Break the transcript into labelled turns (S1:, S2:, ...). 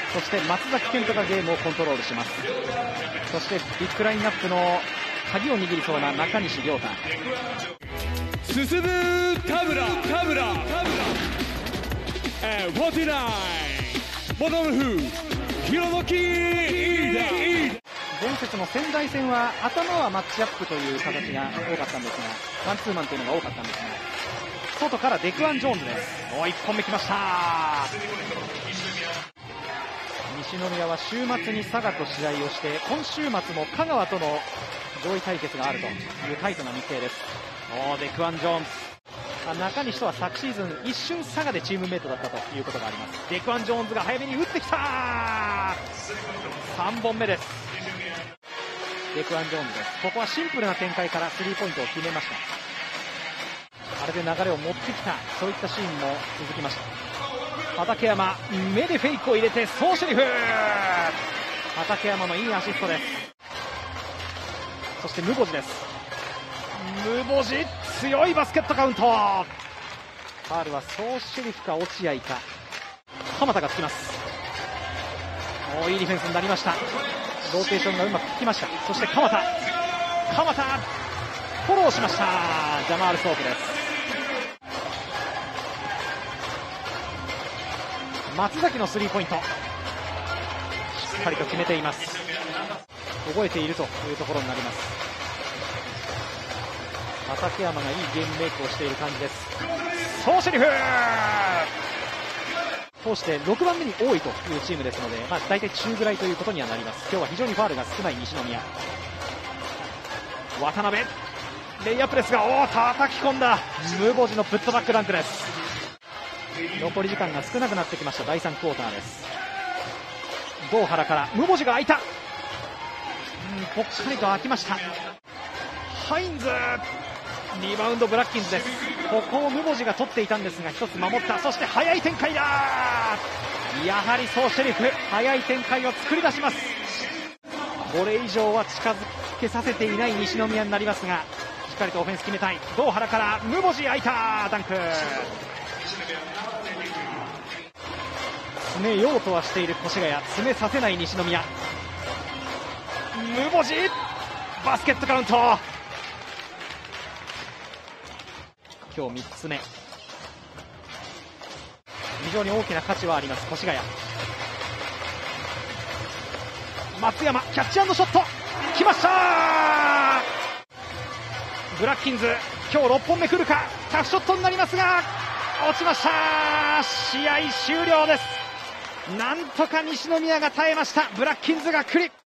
S1: そして松崎健人がゲームをコントロールします。そしてビッグラインナップの鍵を握りそうな中西亮太、
S2: 進む田村49ボトムフ広野木
S1: 前節の仙台戦は頭はマッチアップという形が多かったんですが、マンツーマンというのが多かったんですが、外からデクアン・ジョーンズです。1本目きました。西宮は週末に佐賀と試合をして、今週末も香川との上位対決があるというタイトな日程です。デクアン・ジョーンズ、中西とは昨シーズン一瞬佐賀でチームメイトだったということがあります。デクアン・ジョーンズが早めに打ってきた。3本目です。デクアン・ジョーンズです。ここはシンプルな展開からスリーポイントを決めました。あれで流れを持ってきた、そういったシーンも続きました。畠山、目でフェイクを入れてソーシェリフ、畠山のいいアシストです。そしてムボジです。ムボジ、強いバスケットカウント。ファウルはソーシェリフか落合か。鎌田がつきます。いいディフェンスになりました。ローテーションがうまく効きました。そして鎌田フォローしました。ジャマール・ソープです。松崎のスリーポイント、しっかりと決めています。覚えているというところになります。畠山がいいゲームメイクをしている感じです。ソーシェリフ通して6番目に多いというチームですので、大体中ぐらいということにはなります。今日は非常にファウルが少ない西宮。渡辺レイアップですが、叩き込んだ。ムボジのプットバックダンクです。残り時間が少なくなってきました。第3クォーターです。郷原からムボジが空いた。ぽっかりと空きました。ハインズ、リバウンドブラッキンズです。ここをムボジが取っていたんですが、一つ守った。そして速い展開だ。やはりソーシェリフ、速い展開を作り出します。これ以上は近づけさせていない西宮になりますが、しっかりとオフェンス決めたい。郷原からムボジ、空いたダンク。詰めようとはしている越谷、詰めさせない西宮。ムボジ、バスケットカウント。今日3つ目、非常に大きな価値はあります越谷。松山、キャッチ&ショットきました。ブラッキンズ、今日6本目来るか。タフショットになりますが落ちました。試合終了です。なんとか西宮が耐えました。ブラッキンズが来る。